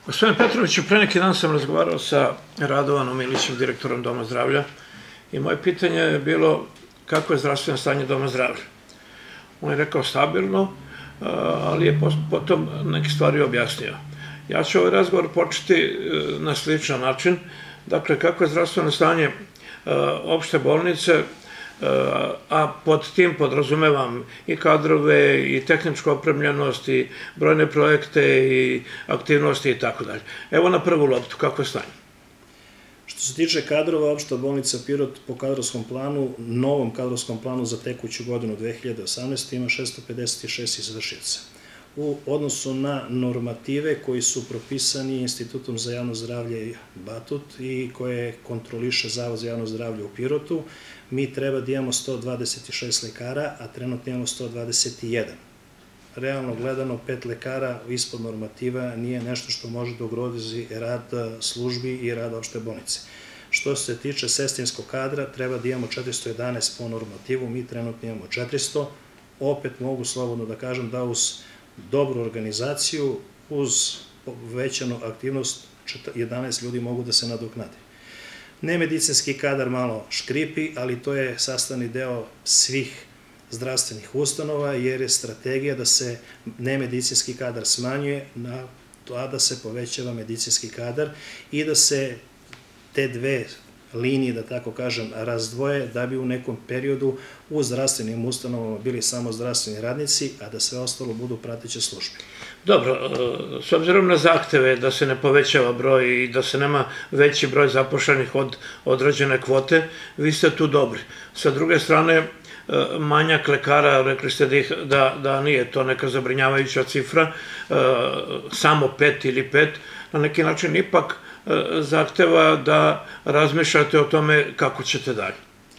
Gospodine Petroviću, pre neki dan sam razgovarao sa Radovanom Ilićem, direktorom Doma zdravlja, i moje pitanje je bilo kako je zdravstveno stanje Doma zdravlja. On je rekao stabilno, ali je potom neke stvari objasnio. Ja ću ovaj razgovor početi na sličan način. Dakle, kako je zdravstveno stanje opšte bolnice, a pod tim podrazumevam i kadrove, i tehničku opremljenost, i brojne projekte, i aktivnosti i tako dalje. Evo na prvu loptu, kako je stanje? Što se tiče kadrova, opšta bolnica Pirot po kadrovskom planu, novom kadrovskom planu za tekuću godinu 2018. ima 656 izvršioca. U odnosu na normative koji su propisani Institutom za javno zdravlje Batut i koje kontroliše Zavod za javno zdravlje u Pirotu, mi treba da imamo 126 lekara, a trenutno imamo 121. Realno gledano, 5 lekara ispod normativa nije nešto što može da ugrozi rad službi i rad opšte bolnice. Što se tiče sestrinskog kadra, treba da imamo 411 po normativu, mi trenutno imamo 400. Opet mogu slobodno da kažem da uz dobru organizaciju, uz povećanu aktivnost, 11 ljudi mogu da se nadoknade. Nemedicinski kadar malo škripi, ali to je sastavni deo svih zdravstvenih ustanova, jer je strategija da se nemedicinski kadar smanjuje, a da se povećava medicinski kadar i da se te dve linije, da tako kažem, razdvoje, da bi u nekom periodu u zdravstvenim ustanovama bili samo zdravstveni radnici, a da sve ostalo budu prateće službe. Dobro, s obzirom na zahteve da se ne povećava broj i da se nema veći broj zaposlenih od određene kvote, vi ste tu dobri. Sa druge strane, manjak lekara, rekli ste da nije to neka zabrinjavajuća cifra, samo 5 ili 5, na neki način ipak zahteva da razmišljate o tome kako ćete dalje.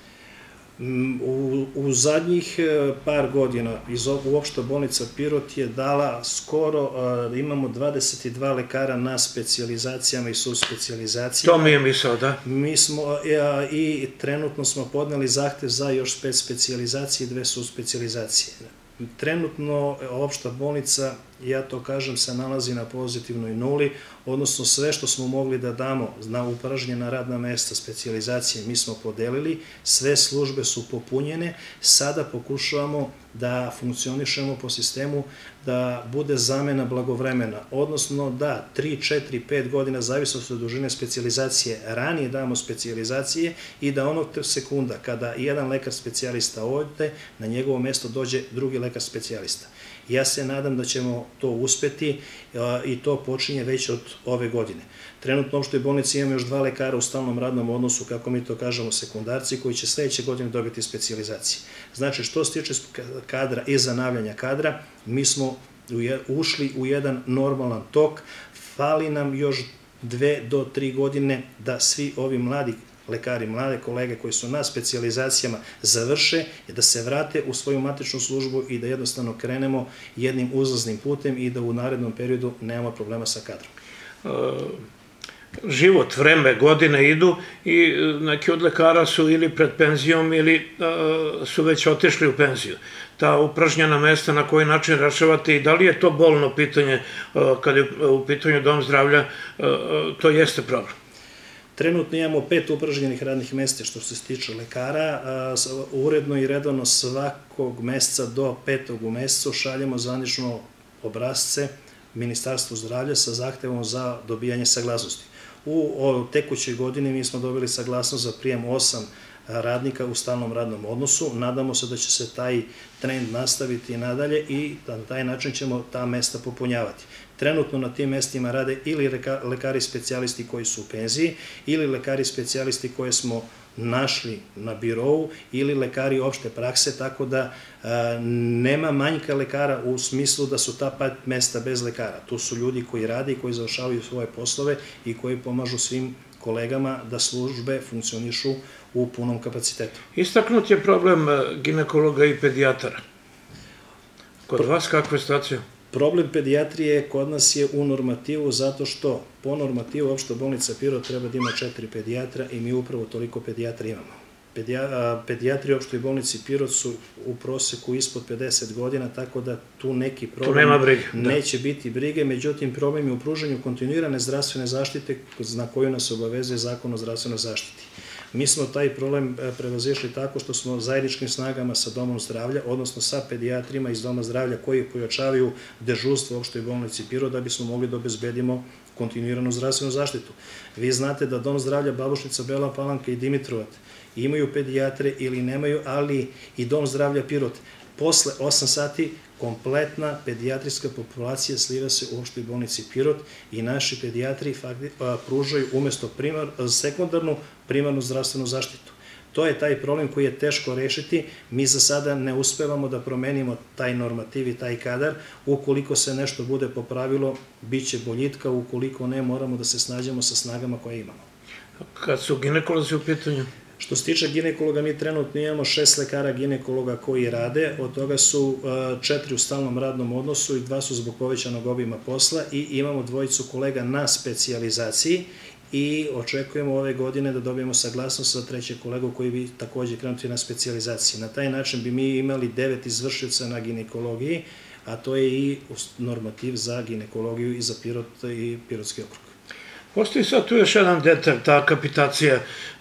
U zadnjih par godina uopšta bolnica Pirot je dala skoro, imamo 22 lekara na specijalizacijama i subspecijalizacijama. To mi je misao, da? Mi smo i trenutno smo podneli zahtev za još 5 specijalizacije i 2 subspecijalizacije. Trenutno opšta bolnica, ja to kažem, se nalazi na pozitivnoj nuli, odnosno sve što smo mogli da damo na upražnjena radna mesta specijalizacije mi smo podelili, sve službe su popunjene, sada pokušavamo da funkcionišemo po sistemu da bude zamena blagovremena, odnosno da 3, 4, 5 godina, zavisno od dužine specijalizacije, ranije damo specijalizacije i da onog sekunda kada jedan lekar specijalista ode, na njegovo mesto dođe drugi lekar specijalista. Ja se nadam da ćemo to uspeti i to počinje već od ove godine. Trenutno u opštoj bolnici imamo još 2 lekara u stalnom radnom odnosu, kako mi to kažemo, sekundarci, koji će sledeće godine dobiti specijalizacije. Znači, što se tiče kadra i zanavljanja kadra, mi smo ušli u jedan normalan tok, fali nam još 2 do 3 godine da svi ovi mladi lekari, mlade kolege koji su na specijalizacijama završe, da se vrate u svoju matičnu službu i da jednostavno krenemo jednim uzlaznim putem i da u narednom periodu nemamo problema sa kadrom. Život, vreme, godine idu i neki od lekara su ili pred penzijom ili su već otišli u penziju. Ta upražnjena mesta, na koji način rešavate i da li je to bolno pitanje kada je u pitanju Dom zdravlja, to jeste problem. Trenutno imamo 5 upražnjenih radnih mesta što se tiče lekara. Uredno i redovno svakog meseca do 5. u mesecu šaljemo zvanično obrazce Ministarstvu zdravlja sa zahtevom za dobijanje saglasnosti. U tekućoj godini mi smo dobili saglasnost za prijem 8 radnika u stalnom radnom odnosu. Nadamo se da će se taj trend nastaviti nadalje i na taj način ćemo ta mesta popunjavati. Trenutno na tim mestima rade ili lekari specijalisti koji su u penziji, ili lekari specijalisti koje smo našli na birovu, ili lekari opšte prakse, tako da nema manjka lekara u smislu da su ta 5 mesta bez lekara. Tu su ljudi koji rade i koji završavaju svoje poslove i koji pomažu svim kolegama da službe funkcionišu u punom kapacitetu. Istaknut je problem ginekologa i pedijatara. Kod vas kakva je situacija? Problem pedijatrije kod nas je u normativu zato što po normativu opšta bolnica Pirot treba da ima 4 pedijatra i mi upravo toliko pedijatra imamo. pedijatri u opštoj bolnici Pirot su u proseku ispod 50 godina, tako da tu neki problem neće biti brige, međutim problem je u pružanju kontinuirane zdravstvene zaštite na koju nas obavezuje Zakon o zdravstvenoj zaštiti. Mi smo taj problem prevazišli tako što smo zajedničkim snagama sa Domom zdravlja, odnosno sa pedijatrima iz Doma zdravlja koji pojačavaju dežurstvo u opštoj bolnici Pirot da bismo mogli da obezbedimo kontinuiranu zdravstvenu zaštitu. Vi znate da Dom zdravlja Babušnica, Bela Palanka i Dimitrovat imaju pedijatre ili nemaju, ali i Dom zdravlja Pirot. Posle 8 sati kompletna pedijatrijska populacija sliva se u opštoj bolnici Pirot i naši pedijatri pružaju umesto sekundarnu primarnu zdravstvenu zaštitu. To je taj problem koji je teško rešiti. Mi za sada ne uspevamo da promenimo taj normativ i taj kadar. Ukoliko se nešto bude popravilo, bit će boljitka, ukoliko ne, moramo da se snađemo sa snagama koje imamo. Kad su ginekolozi u pitanju? Što se tiče ginekologa, mi trenutno imamo 6 lekara ginekologa koji rade, od toga su 4 u stalnom radnom odnosu i 2 su zbog povećanog obima posla i imamo 2 kolega na specijalizaciji i očekujemo ove godine da dobijemo saglasnost za 3. kolegu koji bi takođe krenuti na specijalizaciji. Na taj način bi mi imali 9 izvršioca na ginekologiji, a to je i normativ za ginekologiju i za Pirot i Pirotski okrug. Postoji sad tu još jedan detalj, ta kapitacija.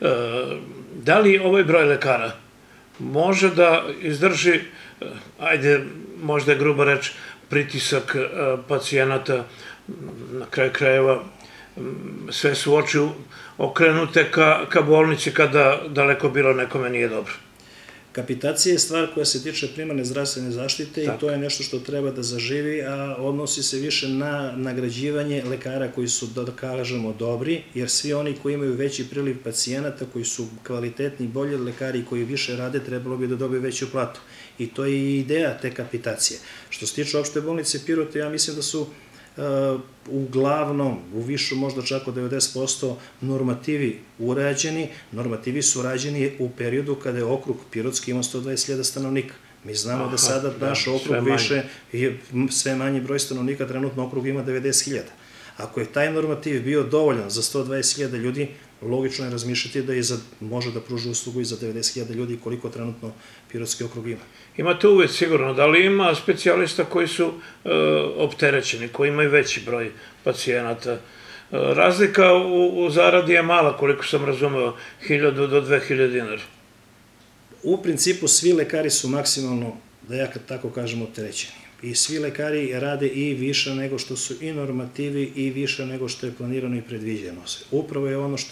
Da li ovaj broj lekara može da izdrži, ajde, možda je gruba reč, pritisak pacijenata, na kraju krajeva, sve su oči okrenute ka bolnici kada daleko bilo nekome nije dobro? Kapitacija je stvar koja se tiče primarne zdravstvene zaštite i to je nešto što treba da zaživi, a odnosi se više na nagrađivanje lekara koji su, da kažemo, dobri, jer svi oni koji imaju veći priliv pacijenata, koji su kvalitetni, bolji lekari koji više rade, trebalo bi da dobiju veću platu. I to je i ideja te kapitacije. Što se tiče opšte bolnice Pirot, ja mislim da su uglavnom, u višu možda čak od 90% normativi urađeni. Normativi su rađeni u periodu kada je okrug Pirotski imao 120.000 stanovnika. Mi znamo da sada naš okrug više je sve manji broj stanovnika, trenutno okrug ima 90.000. Ako je taj normativ bio dovoljan za 120.000 ljudi, logično je razmišljati da može da pruži uslugu i za 90.000 ljudi koliko trenutno Pirotski okrug ima. Imate uvek sigurno, da li ima specijalista koji su opterećeni, koji imaju veći broj pacijenata? Razlika u zaradi je mala, koliko sam razumeo, 1000 do 2000 dinara. U principu svi lekari su maksimalno, da ja tako kažem, opterećeni. I svi lekari rade i više nego što su i normativi i više nego što je planirano i predviđeno. Upravo je ono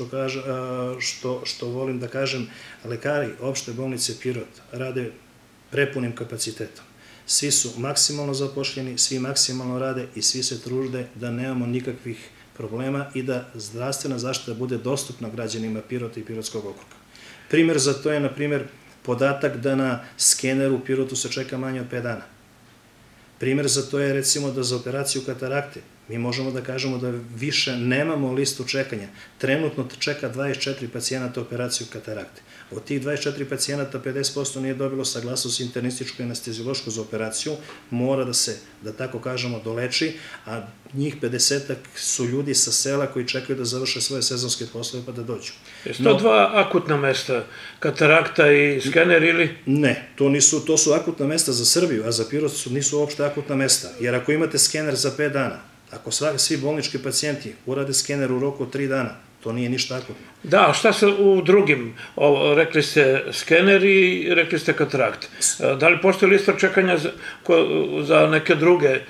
što volim da kažem, lekari opšte bolnice Pirot rade prepunim kapacitetom. Svi su maksimalno zapošljeni, svi maksimalno rade i svi se trude da nemamo nikakvih problema i da zdravstvena zaštita bude dostupna građanima Pirota i Pirotskog okruga. Primer za to je, na primer, podatak da na skeneru u Pirotu se čeka manje od 5 dana. Primer za to je, recimo, da za operaciju katarakte mi možemo da kažemo da više nemamo listu čekanja. Trenutno čeka 24 pacijenata operaciju katarakte. Od tih 24 pacijenata 50% nije dobilo saglasnost internističko i anesteziološku za operaciju, mora da se, da tako kažemo, doleči, a njih 50 su ljudi sa sela koji čekaju da završe svoje sezonske poslove pa da dođu. Jesu to 2 akutna mesta, katarakta i skener ili? Ne, to su akutna mesta za Srbiju, a za Pirot nisu uopšte akutna mesta, jer ako imate skener za 5 dana, ako svi bolnički pacijenti urade skener u roku od 3 dana, to nije ništa akutno. Da, šta se u drugim, rekli ste skener i rekli ste katarakt. Da li postoji lista čekanja za neke druge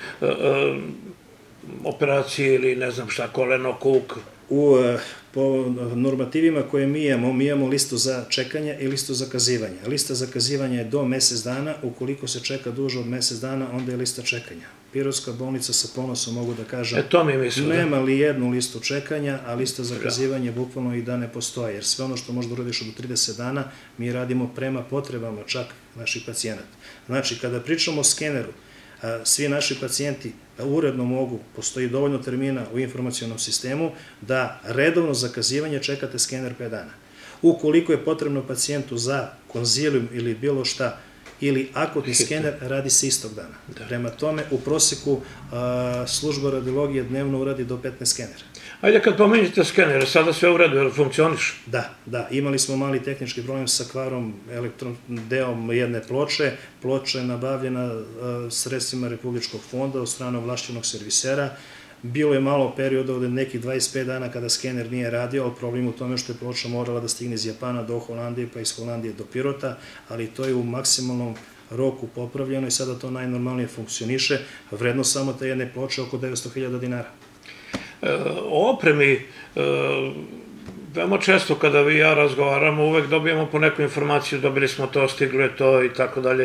operacije ili ne znam šta, koleno, kuk? Po normativima koje mi imamo listu za čekanje i listu za zakazivanje. Lista za zakazivanja je do mesec dana, ukoliko se čeka duže od mesec dana, onda je lista čekanja. Pirotska bolnica, sa ponosom mogu da kažem, nema li jednu listu čekanja, a lista za zakazivanje bukvalno i da ne postoje, jer sve ono što možda uradiš od 30 dana, mi radimo prema potrebama čak naših pacijenata. Znači, kada pričamo o skeneru, svi naši pacijenti uredno mogu, postoji dovoljno termina u informacionom sistemu, da redovno zakazivanje čekate skener 5 dana. Ukoliko je potrebno pacijentu za konzilijum ili bilo šta ili akutni skener radi se istog dana. Prema tome, u proseku služba radiologije dnevno uradi do 15 skenera. Ajde, kad pomenjete skenere, sada sve u redu, jer funkcioniš? Da, imali smo mali tehnički problem sa kvarom deom jedne ploče. Ploča je nabavljena sredstvima Republičkog fonda od strane ovlašćenog servisera. Bilo je malo perioda od nekih 25 dana kada skener nije radio, ali problem u tome što je ploča morala da stigne iz Japana do Holandije, pa iz Holandije do Pirota, ali to je u maksimalnom roku popravljeno i sada to najnormalnije funkcioniše. Vrednost samo te jedne ploče oko 900.000 dinara. O opremi, veoma često kada vi i ja razgovaramo, uvek dobijemo po neku informaciju, dobili smo to, stiglo je to i tako dalje,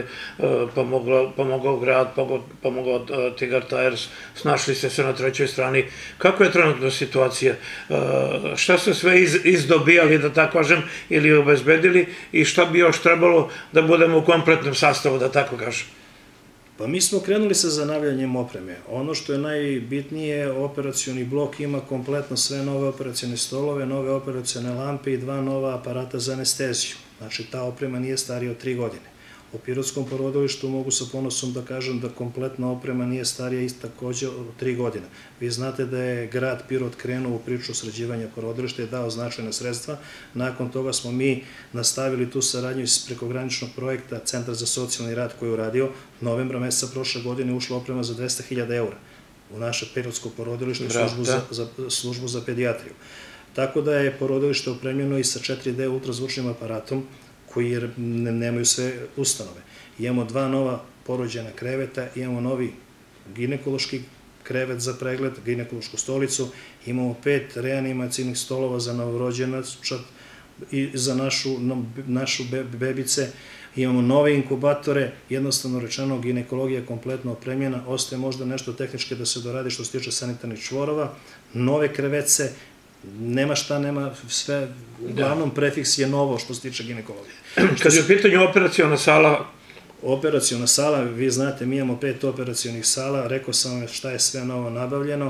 pomogao grad, pomogao Tigar Tires, snašli ste se na trećoj strani. Kako je trenutno situacija? Šta ste sve izdobijali, da tako kažem, ili obezbedili i šta bi još trebalo da budemo u kompletnom sastavu, da tako kažem? Pa mi smo krenuli sa zanavljanjem opreme. Ono što je najbitnije, operacioni blok ima kompletno sve nove operacione stolove, nove operacione lampe i 2 nova aparata za anesteziju. Znači, ta oprema nije starija od 3 godine. O Pirotskom porodilištu mogu sa ponosom da kažem da kompletna oprema nije starija takođe od 3 godine. Vi znate da je grad Pirot krenuo u priču sređivanja porodilišta i dao značajna sredstva. Nakon toga smo mi nastavili tu saradnju iz prekograničnog projekta Centar za socijalni rad koji je uradio. Novembra meseca prošle godine ušla oprema za 200.000 eura u naše Pirotsko porodilište i službu za pedijatriju. Tako da je porodilište opremljeno i sa 4D ultrazvučnim aparatom koji nemaju sve ustanove. Imamo 2 nova porođajna kreveta, imamo novi ginekološki krevet za pregled, ginekološku stolicu, imamo 5 reanimacijnih stolova za novorođenčad i za našu bebice, imamo nove inkubatore, jednostavno rečeno ginekologija je kompletno opremljena, ostaje možda nešto tehničke da se doradi što se tiče sanitarnih čvorova, nove krevece, nema šta, nema sve, uglavnom prefiks je novo što se tiče ginekologije. Kad je u pitanju operaciona sala? Operaciona sala, vi znate, mi imamo 5 operacionih sala, rekao sam vam šta je sve novo nabavljeno.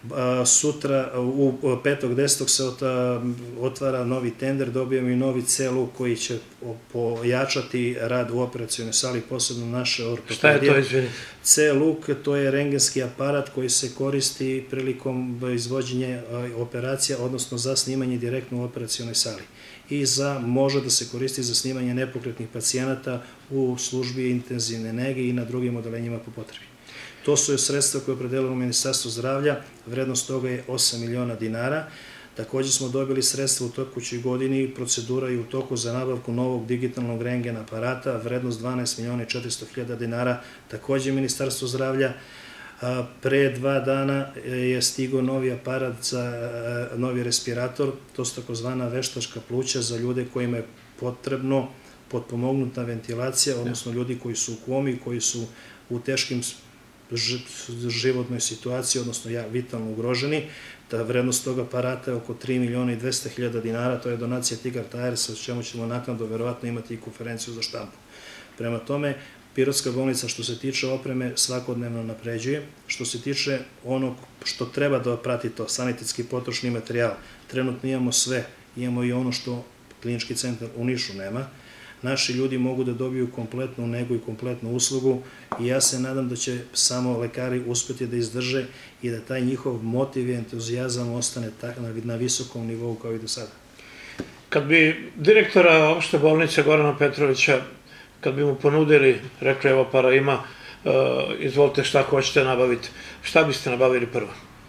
Sutra, u 5.10. se otvara novi tender, dobijemo i novi C-luk koji će pojačati rad u operacionoj sali, posebno naše ortopedije. Šta je to, izvinite? C-luk, to je rengenski aparat koji se koristi prilikom izvođenja operacija, odnosno za snimanje direktno u operacionoj sali. I može da se koristi za snimanje nepokretnih pacijenata u službi intenzivne nege i na drugim odelenjima po potrebi. To su sredstva koje je opredelilo Ministarstvo zdravlja, vrednost toga je 8 miliona dinara. Takođe smo dobili sredstva u tekućoj godini, procedura je u toku za nabavku novog digitalnog rengen aparata, vrednost 12 miliona i 400.000 dinara, takođe Ministarstvo zdravlja. Pre 2 dana je stigao novi aparat za novi respirator, to su takozvana veštačka pluća za ljude kojima je potrebno potpomognuta ventilacija, odnosno ljudi koji su u komi, koji su u teškim životnoj situaciji, odnosno vitalno ugroženi. Ta vrednost tog aparata je oko 3 miliona i 200.000 dinara, to je donacija Tigar Tiresa, s čemu ćemo naknadno verovatno imati i konferenciju za štampu. Prema tome, Pirotska bolnica što se tiče opreme svakodnevno napređuje. Što se tiče onog što treba da prati to, sanitetski potrošni materijal, trenutno imamo sve, imamo i ono što klinički centar u Nišu nema. Naši ljudi mogu da dobiju kompletnu negu i kompletnu uslugu i ja se nadam da će samo lekari uspeti da izdrže i da taj njihov motiv i entuzijazam ostane na visokom nivou kao i do sada. Kad bi direktora opšte bolnice Gorana Petrovića, kad bi mu ponudili, rekli evo para ima, izvolite šta hoćete nabaviti, šta biste nabavili prvo?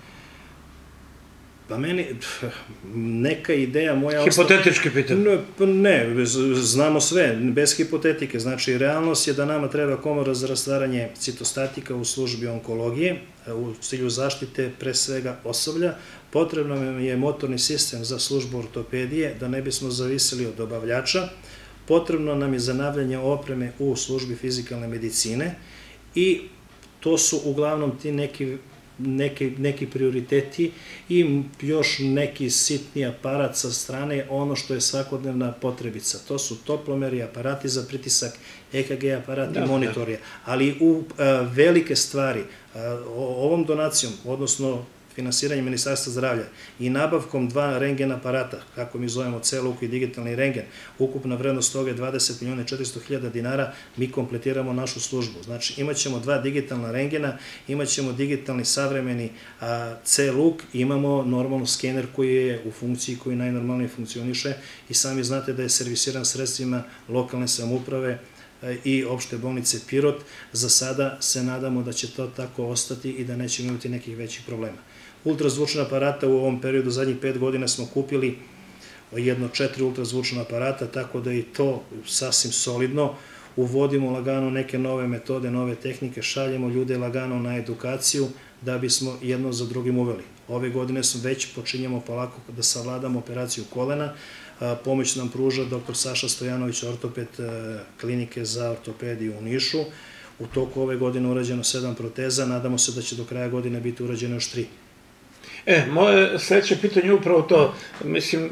Pa meni, neka ideja moja... Hipotetički pitan? Ne, znamo sve, bez hipotetike. Znači, realnost je da nama treba komora za rastvaranje citostatika u službi onkologije, u cilju zaštite pre svega osoblja. Potrebno nam je motorni sistem za službu ortopedije, da ne bismo zavisili od dobavljača. Potrebno nam je zanavljanje opreme u službi fizikalne medicine i to su uglavnom ti neki prioriteti i još neki sitni aparat sa strane, ono što je svakodnevna potrebica. To su toplomeri, aparati za pritisak, EKG aparati, monitorija. Ali u velike stvari, ovom donacijom, odnosno finansiranjem Ministarstva zdravlja i nabavkom 2 rengen aparata, kako mi zovemo C-luk i digitalni rengen, ukupna vrednost toga je 20.400.000 dinara, mi kompletiramo našu službu. Znači, imat ćemo 2 digitalna rengena, imat ćemo digitalni savremeni C-luk, imamo normalno skener koji je u funkciji, koji najnormalnije funkcioniše i sami znate da je servisiran sredstvima lokalne samouprave i opšte bolnice Pirot. Za sada se nadamo da će to tako ostati i da nećemo imati nekih većih problema. Ultrazvučna aparata u ovom periodu, zadnjih 5 godina smo kupili jedno 4 ultrazvučna aparata, tako da je to sasvim solidno. Uvodimo lagano neke nove metode, nove tehnike, šaljemo ljude lagano na edukaciju da bismo jedno za drugim uveli. Ove godine već počinjemo polako da savladamo operaciju kolena. Pomoć nam pruža dr. Saša Stojanović, ortoped klinike za ortopediju u Nišu. U toku ove godine urađeno 7 proteza, nadamo se da će do kraja godine biti urađeno još 3. Moje sledeće pitanje je upravo to. Mislim,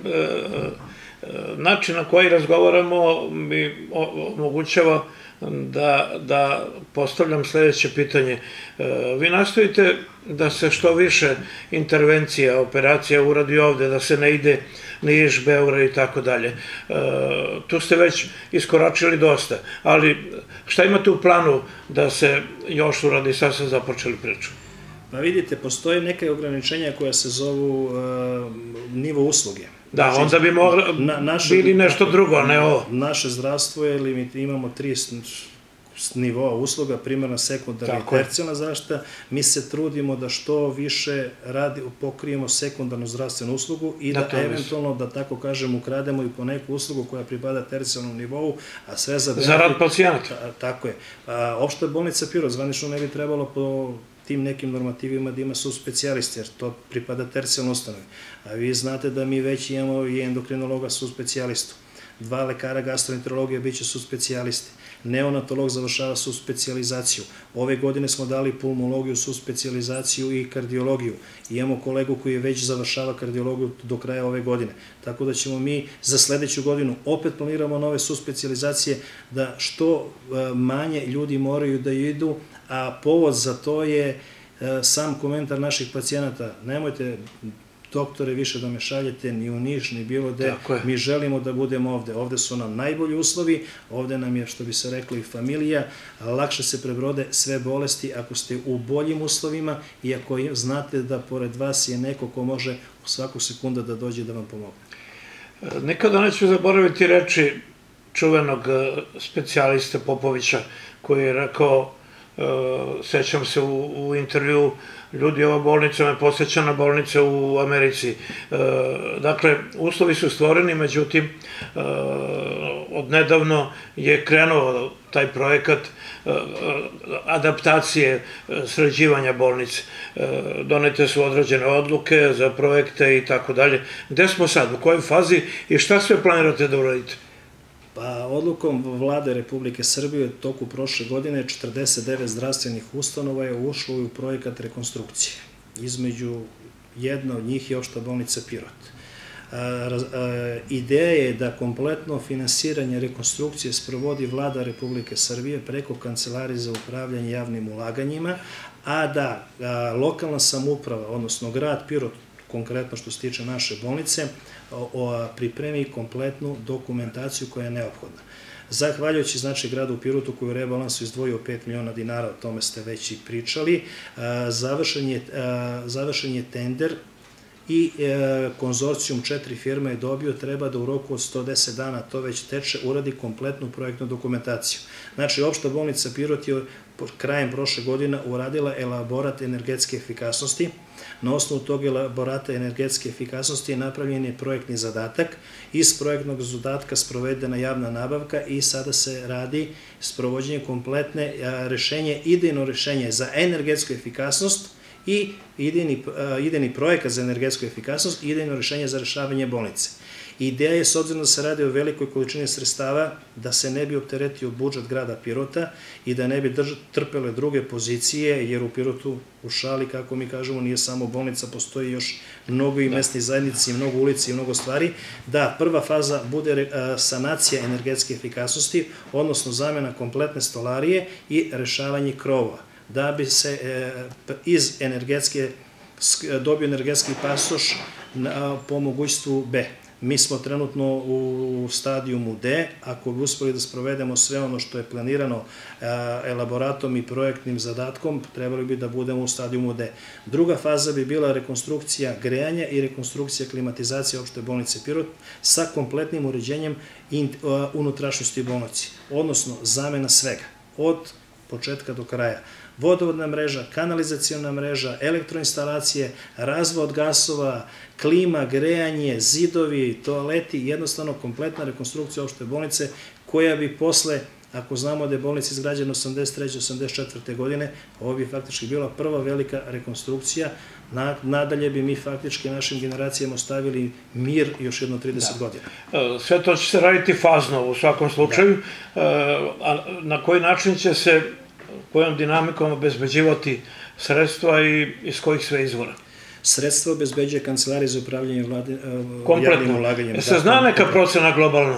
način na koji razgovaramo mi omogućava da postavljam sledeće pitanje. Vi nastojite da se što više intervencija, operacija uradi ovde, da se ne ide Niš, Beograd i tako dalje. Tu ste već iskoračili dosta, ali šta imate u planu da se još uradi, sad ste započeli priču? Pa vidite, postoje neke ograničenja koja se zovu nivo usluge. Da, onda bi bili nešto drugo, a ne ovo. Naše zdravstvo je limit, imamo 3 nivoa usluga, primarna, sekundarna i tercijalna zaštita. Mi se trudimo da što više pokrijemo sekundarnu zdravstvenu uslugu i da eventualno, da tako kažem, ukrademo i po neku uslugu koja pripada tercijalnom nivou, a sve za rad pacijenata. Tako je. Opšta bolnica Pirot zvanično ne bi trebalo po tim nekim normativima da ima subspecijalisti, jer to pripada tercijalnoj ustanovi. A vi znate da mi već imamo i endokrinologa subspecijalistu. 2 lekara gastroenterologije bit će subspecijalisti. Neonatolog završava subspecijalizaciju. Ove godine smo dali pulmologiju, subspecijalizaciju i kardiologiju. Imamo kolegu koji već završava kardiologiju do kraja ove godine. Tako da ćemo mi za sledeću godinu opet planiramo nove subspecijalizacije da što manje ljudi moraju da idu, a povod za to je sam komentar naših pacijenata. Nemojte, doktore, više da me šaljete ni u Niš, ni bilo gde. Mi želimo da budemo ovde. Ovde su nam najbolji uslovi, ovde nam je, što bi se reklo, i familija. Lakše se prebrode sve bolesti ako ste u boljim uslovima i ako znate da pored vas je neko ko može u svaku sekundu da dođe da vam pomogne. Nikada neću zaboraviti reči čuvenog specijaliste Popovića koji je rekao, sećam se u intervju, ljudi, ova bolnica me podsjeća na bolnice u Americi. Dakle, uslovi su stvoreni, međutim, odnedavno je krenuo taj projekat adaptacije, sređivanja bolnice. Donete su određene odluke za projekte i tako dalje. Gde smo sad, u kojoj fazi i šta sve planirate da uradite? Pa, odlukom Vlade Republike Srbije u toku prošle godine 49 zdravstvenih ustanova je ušlo u projekat rekonstrukcije. Između jedna od njih je opšta bolnica Pirot. Ideja je da kompletno finansiranje rekonstrukcije sprovodi Vlada Republike Srbije preko Kancelarije za upravljanje javnim ulaganjima, a da lokalna samouprava, odnosno grad Pirot, konkretno što se tiče naše bolnice, pripremi kompletnu dokumentaciju koja je neophodna. Zahvaljujući, znači, gradu Pirotu koji u rebalansu izdvojio 5 miliona dinara, o tome ste već i pričali, završen je tender i konzorcijum 4 firme je dobio, treba da u roku od 110 dana, to već teče, uradi kompletnu projektnu dokumentaciju. Znači, opšta bolnica Pirot je krajem prošle godine uradila elaborat energetske efikasnosti. Na osnovu tog elaborata energetske efikasnosti napravljen je projektni zadatak. Iz projektnog zadatka sprovedena javna nabavka i sada se radi sprovođenje kompletne rešenje, idejno rešenje za energetsku efikasnost i idejni projekat za energetsku efikasnost i idejno rešenje za rešavanje bolnice. Ideja je, s obzirom da se radi o velikoj količini sredstava, da se ne bi opteretio budžet grada Pirota i da ne bi trpele druge pozicije, jer u Pirotu, u šali, kako mi kažemo, nije samo bolnica, postoji još mnogo i mesnih zajednici, mnogo ulici i mnogo stvari, da prva faza bude sanacija energetske efikasnosti, odnosno zamena kompletne stolarije i rešavanje krovova, da bi se iz energetske dobiju energetski pasoš po mogućstvu B. Mi smo trenutno u stadijumu D. Ako bi uspeli da sprovedemo sve ono što je planirano elaboratom i projektnim zadatkom, trebali bi da budemo u stadijumu D. Druga faza bi bila rekonstrukcija grejanja i rekonstrukcija klimatizacije opšte bolnice Pirot sa kompletnim uređenjem unutrašnjosti bolnice, odnosno zamena svega, od početka do kraja. Vodovodna mreža, kanalizacijona mreža, elektroinstalacije, razvod gasova, klima, grejanje, zidovi, toaleti, jednostavno kompletna rekonstrukcija opšte bolnice koja bi posle, ako znamo da je bolnica izgrađena 83. 84. godine, ovo bi faktički bila prva velika rekonstrukcija. Nadalje bi mi faktički našim generacijama ostavili mir još jedno 30 godina. Sve to će se raditi fazno u svakom slučaju. Na koji način će se, kojom dinamikom obezbeđivati sredstva i iz kojih sve izvora? Sredstva obezbeđuje Kancelarija za upravljanje javnim ulaganjem. Se zna neka procena globalna?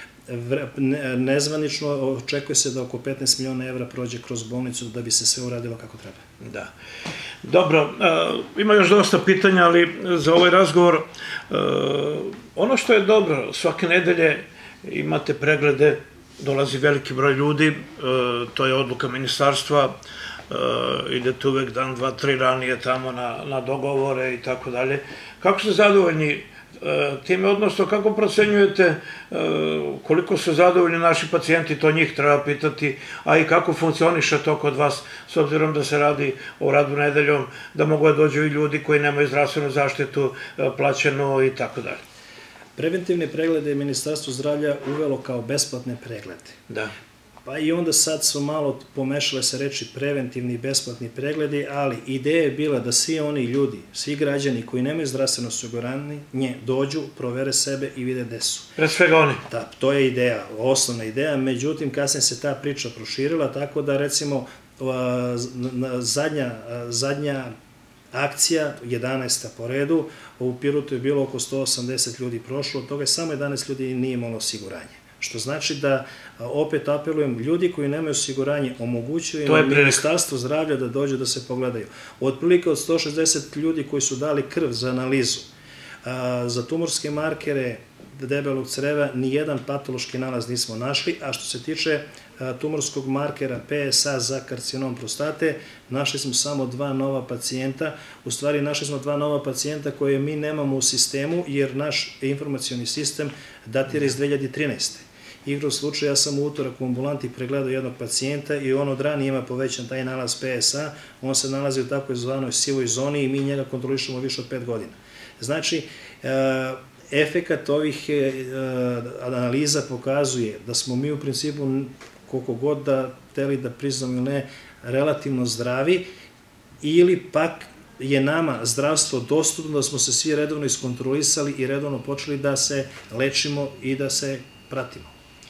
Nezvanično očekuje se da oko 15 miliona evra prođe kroz bolnicu da bi se sve uradilo kako treba. Da. Dobro, ima još dosta pitanja, ali za ovaj razgovor ono što je dobro, svake nedelje imate preglede, dolazi veliki broj ljudi, to je odluka ministarstva, idete uvek dan, dva, tri ranije tamo na dogovore i tako dalje. Kako ste zadovoljni time, odnosno kako procenjujete koliko su zadovoljni naši pacijenti, to njih treba pitati, a i kako funkcioniše to kod vas, s obzirom da se radi o radu nedeljom, da mogu da dođu i ljudi koji nemaju zdravstvenu zaštitu plaćenu i tako dalje. Preventivne preglede je Ministarstvo zdravlja uvelo kao besplatne preglede. Da. Pa i onda sad su malo pomešale se reči preventivni i besplatni pregledi, ali ideja je bila da svi oni ljudi, svi građani koji nemaju zdravstveno osiguranje, dođu, provere sebe i vide gde su. Pre svega oni. Da, to je ideja, osnovna ideja, međutim kasnije se ta priča proširila, tako da recimo zadnja akcija, 11. po redu, u Pirotu je bilo oko 180 ljudi prošlo, od toga je samo 11 ljudi nije imalo osiguranje. Što znači da, opet apelujem, ljudi koji nemaju osiguranje, omogućuju im Ministarstvo zdravlja da dođu da se pogledaju. Otprilike od 160 ljudi koji su dali krv za analizu, za tumorske markere debelog creva, nijedan patološki nalaz nismo našli, a što se tiče tumorskog markera PSA za karcinom prostate, našli smo samo 2 nova pacijenta. U stvari, našli smo 2 nova pacijenta koje mi nemamo u sistemu, jer naš informacioni sistem datira iz 2013. Igrom slučaja, ja sam u utorak u ambulanti pregledao jednog pacijenta i on od ranije ima povećan taj nalaz PSA, on se nalazi u takvoj zvanoj sivoj zoni i mi njega kontrolišemo više od 5 godina. Znači, efekat ovih analiza pokazuje da smo mi u principu, koliko god da hteli da priznamo ili ne, relativno zdravi, ili pak je nama zdravstvo dostupno, da smo se svi redovno iskontrolisali i redovno počeli da se lečimo i da se pratimo.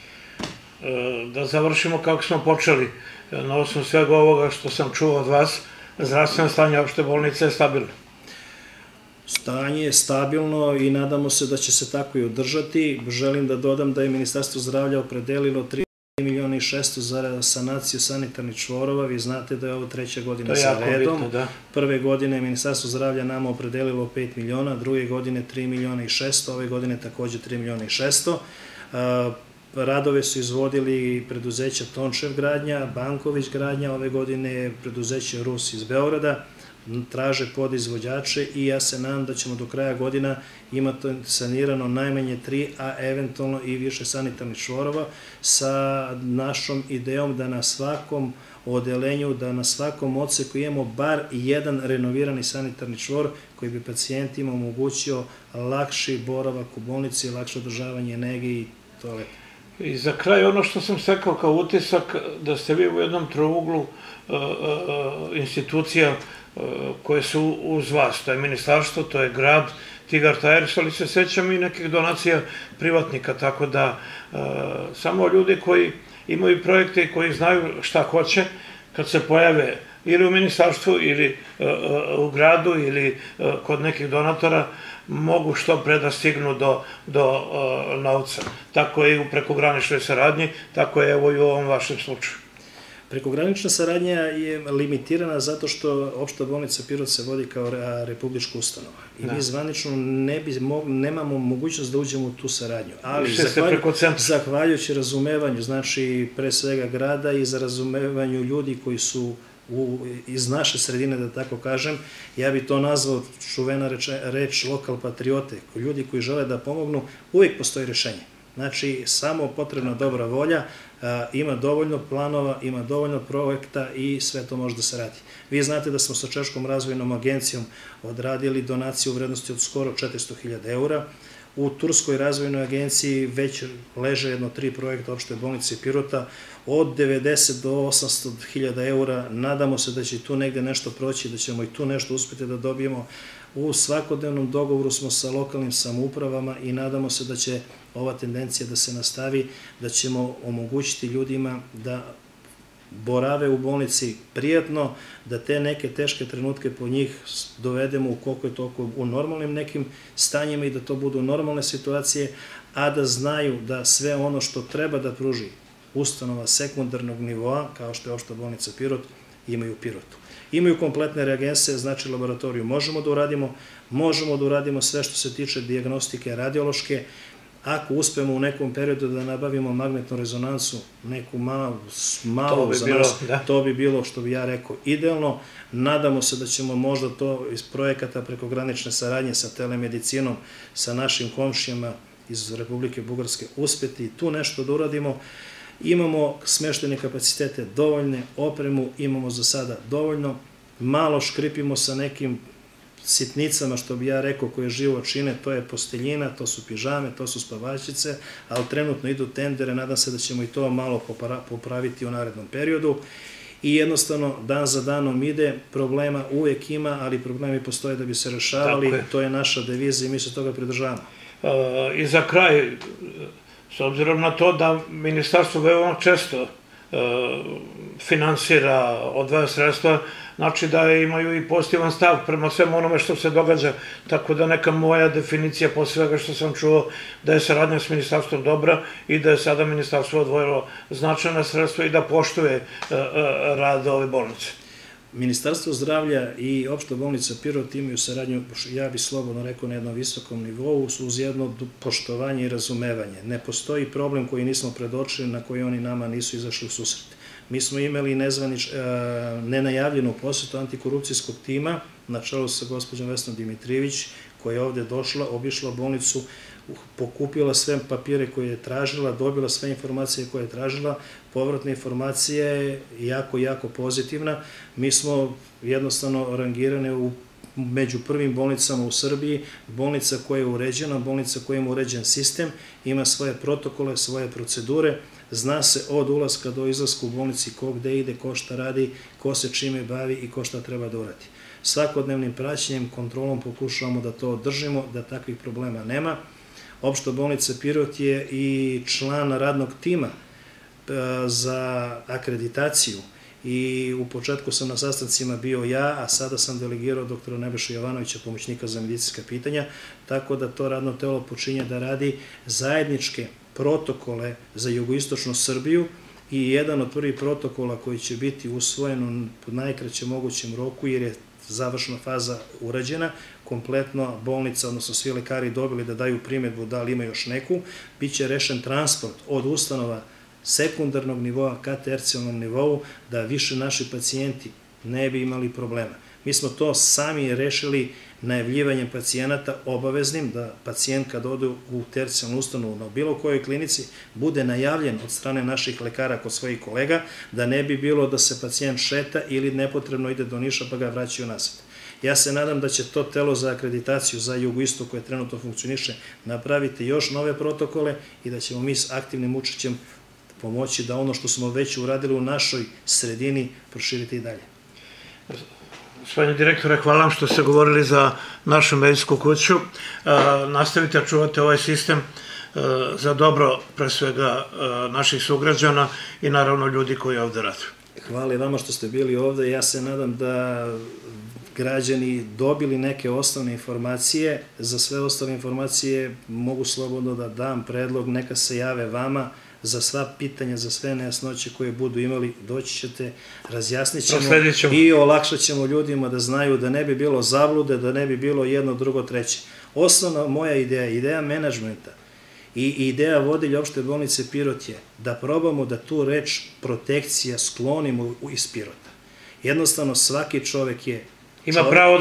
Da završimo kako smo počeli. Na osnovu svega ovoga što sam čuo od vas, zdravstveno stanje opšte bolnice je stabilno. Stanje je stabilno i nadamo se da će se tako i održati. Želim da dodam da je Ministarstvo zdravlja opredelilo 3.600.000 za sanaciju sanitarnih čvorova. Vi znate da je ovo 3. godina sa redom. Prve godine je Ministarstvo zdravlja nama opredelilo 5 miliona, druge godine 3.600.000, ove godine takođe 3.600.000. Radove su izvodili preduzeća Tončev gradnja, Banković gradnja, ove godine preduzeće Rus iz Beograda, traže podizvođače i ja se nadam da ćemo do kraja godina imati sanirano najmanje 3, a eventualno i više sanitarnih čvorova, sa našom idejom da na svakom odelenju, da na svakom odseku imamo bar jedan renovirani sanitarni čvor koji bi pacijentima omogućio lakši boravak u bolnici, lakše održavanje nege i toaleta. I za kraj ono što sam stekao kao utisak, da ste vi u jednom trouglu institucija koje su uz vas, to je ministarstvo, to je grad, Tigar Tires, ali se sećam i nekih donacija privatnika, tako da samo ljudi koji imaju projekte i koji znaju šta hoće, kad se pojave ili u ministarstvu ili u gradu ili kod nekih donatora, mogu što pre da stignu do novca. Tako je i u prekograničnoj saradnji, tako je evo i u ovom vašem slučaju. Prekogranična saradnja je limitirana zato što opšta bolnica Pirot se vodi kao republička ustanova. I mi zvanično nemamo mogućnost da uđemo u tu saradnju. Ali zahvaljujući razumevanju, znači pre svega grada i za razumevanju ljudi koji su iz naše sredine, da tako kažem, ja bi to nazvao čuvena reč lokal patriote, ljudi koji žele da pomognu, uvijek postoji rešenje. Znači, samo potrebna dobra volja, ima dovoljno planova, ima dovoljno projekta i sve to može da se radi. Vi znate da smo sa Češkom razvojnom agencijom odradili donaciju u vrednosti od skoro 400.000 eura. U Turskoj razvojnoj agenciji već leže jedno 3 projekta opšte bolnice Pirota od 90 do 800.000 eura. Nadamo se da će tu negde nešto proći, da ćemo i tu nešto uspjeti da dobijemo. U svakodnevnom dogovoru smo sa lokalnim samoupravama i nadamo se da će ova tendencija da se nastavi, da ćemo omogućiti ljudima da borave u bolnici prijatno, da te neke teške trenutke po njih dovedemo u koliko je toliko u normalnim nekim stanjima i da to budu normalne situacije, a da znaju da sve ono što treba da pruži ustanova sekundarnog nivoa, kao što je opšta bolnica Pirot, imaju u Pirotu. Imaju kompletne reagense, znači laboratoriju možemo da uradimo sve što se tiče dijagnostike radiološke. Ako uspemo u nekom periodu da nabavimo magnetnu rezonansu, neku malu za nas, to bi bilo, što bi ja rekao, idealno. Nadamo se da ćemo možda to iz projekata prekogranične saradnje sa telemedicinom, sa našim komšijama iz Republike Bugarske uspeti i tu nešto da uradimo. Imamo smeštene kapacitete dovoljne, opremu imamo za sada dovoljno, malo škripimo sa nekim sitnicama, što bi ja rekao, koje živo čine, to je posteljina, to su pižame, to su spavačice, ali trenutno idu tendere, nadam se da ćemo i to malo popraviti u narednom periodu. I jednostavno, dan za danom ide, problema uvek ima, ali problemi postoje da bi se rešavali, to je naša deviza i mi se toga pridržavamo. I za kraj, s obzirom na to da ministarstvo veoma često finansira, odvaja sredstva, znači da imaju i pozitivan stav prema svemu onome što se događa, tako da neka moja definicija po svega što sam čuo da je saradnja s ministarstvom dobra i da je sada ministarstvo odvojilo značajna sredstva i da poštuje rad ove bolnice. Ministarstvo zdravlja i opšta bolnica Pirot imaju saradnju, ja bih slobodno rekao, na jednom visokom nivou uz jedno poštovanje i razumevanje. Ne postoji problem koji nismo predočili, na koji oni nama nisu izašli u susret. Mi smo imali nenajavljenu posetu antikorupcijskog tima na čelu sa gospođom Vesnom Dimitrijević, koja je ovde došla, obišla bolnicu, pokupila sve papire koje je tražila, dobila sve informacije koje je tražila. Povratna informacija je jako, jako pozitivna. Mi smo jednostavno rangirane među prvim bolnicama u Srbiji, bolnica koja je uređena, bolnica koja ima uređen sistem, ima svoje protokole, svoje procedure, zna se od ulaska do izlaska u bolnici ko gde ide, ko šta radi, ko se čime bavi i ko šta treba da uradi. Svakodnevnim praćenjem, kontrolom pokušavamo da to održimo, da takvih problema nema. Opšta bolnica Pirot je i član radnog tima za akreditaciju i u početku sam na sastancima bio ja, a sada sam delegirao doktora Nebojšu Jovanovića, pomoćnika za medicinska pitanja, tako da to radno telo počinje da radi zajedničke protokole za jugoistočnu Srbiju i jedan od prvih protokola koji će biti usvojen u najkraćem mogućem roku, jer je završna faza urađena, kompletno bolnica, odnosno svi lekari dobili da daju primedbu da li ima još neku, bit će rešen transport od ustanova sekundarnog nivoa ka tercijalnom nivou, da više naši pacijenti ne bi imali problema. Mi smo to sami rešili najavljivanjem pacijenata obaveznim, da pacijent kad ode u tercijalnu ustanovu na bilo kojoj klinici bude najavljen od strane naših lekara kod svojih kolega, da ne bi bilo da se pacijent šeta ili nepotrebno ide do Niša pa ga vraćaju nazad. Ja se nadam da će to telo za akreditaciju za jugoistok koje trenutno funkcioniše napraviti još nove protokole i da ćemo mi s aktivnim učešćem pomoći da ono što smo već uradili u našoj sredini proširiti i dalje. Gospodine direktore, hvala vam što ste govorili za našu medicinsku kuću. Nastavite da čuvate ovaj sistem za dobro, pre svega, naših sugrađana i naravno ljudi koji ovde rade. Hvala i vama što ste bili ovde. Ja se nadam da građani dobili neke osnovne informacije. Za sve ostale informacije mogu slobodno da dam predlog, neka se jave vama, za sva pitanja, za sve nejasnoće koje budu imali, doći ćete, razjasnit ćemo i olakšat ćemo ljudima da znaju da ne bi bilo zablude, da ne bi bilo jedno, drugo, treće. Osnovna moja ideja, ideja menadžmenta i ideja vodilja opšte bolnice Pirot je da probamo da tu reč protekcija sklonimo iz Pirota. Jednostavno svaki čovek je ima pravo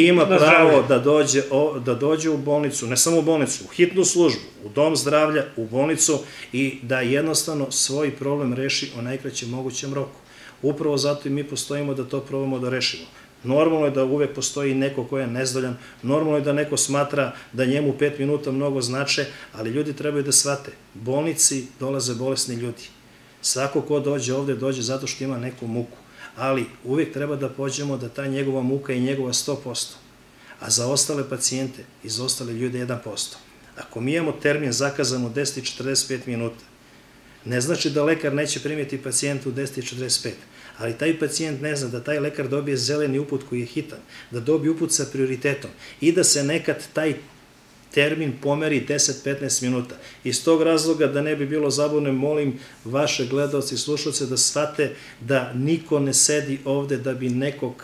da dođe u bolnicu, ne samo u bolnicu, u hitnu službu, u dom zdravlja, u bolnicu i da jednostavno svoj problem reši u najkraćem mogućem roku. Upravo zato i mi postojimo da to probamo da rešimo. Normalno je da uvek postoji neko ko je nezvoljan, normalno je da neko smatra da njemu 5 minuta mnogo znače, ali ljudi trebaju da shvate. Bolnici dolaze bolesni ljudi. Svako ko dođe ovde, dođe zato što ima neku muku. Ali uvijek treba da pođemo da ta njegova muka je njegova 100%, a za ostale pacijente i za ostale ljude 1%. Ako mi imamo termin zakazan u 10:45 minuta, ne znači da lekar neće primiti pacijenta u 10:45, ali taj pacijent ne zna da taj lekar dobije zeleni uput koji je hitan, da dobije uput sa prioritetom i da se nekad taj termin pomeri 10-15 minuta. Iz tog razloga, da ne bi bilo zabune, molim vaše gledalce i slušalce da shvate da niko ne sedi ovde da bi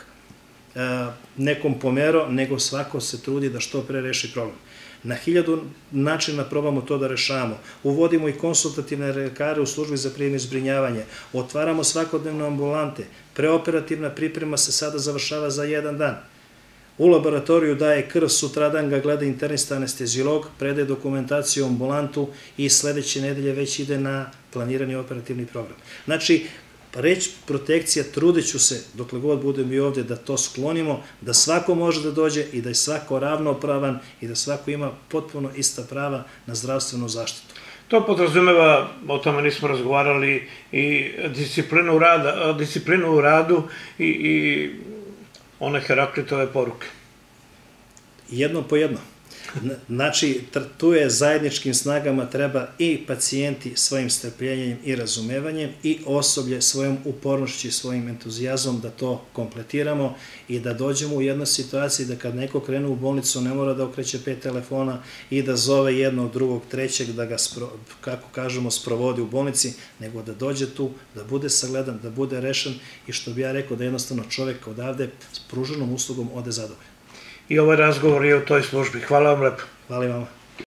nekom pomerao, nego svako se trudi da što pre reši problem. Na 1000 načina probamo to da rešavamo. Uvodimo i konsultativne lekare u službi za prijem i zbrinjavanje. Otvaramo svakodnevno ambulante. Preoperativna priprema se sada završava za 1 dan. U laboratoriju daje krv, sutradan ga gleda internista anestezijolog, predaje dokumentaciju u ambulantu i sledeće nedelje već ide na planirani operativni program. Znači, reč protekcija, trudit ću se dokle god budem i ovde da to sklonimo, da svako može da dođe i da je svako ravnopravan i da svako ima potpuno ista prava na zdravstvenu zaštitu. To podrazumeva, o tome nismo razgovarali, i disciplinu u radu i one Heraklitove poruke. Jedno po jedno. Znači, tu je zajedničkim snagama treba i pacijenti svojim strpljenjem i razumevanjem i osoblje svojom upornošću i svojim entuzijazmom da to kompletiramo i da dođemo u jednoj situaciji da kad neko krene u bolnicu ne mora da okreće 5 telefona i da zove jednog, drugog, trećeg, da ga, kako kažemo, sprovodi u bolnici, nego da dođe tu, da bude sagledan, da bude rešen i što bi ja rekao da jednostavno čovek odavde s pruženom uslugom ode zadovoljan. I ovaj razgovor je u toj službi. Hvala vam lepo. Hvala i vama.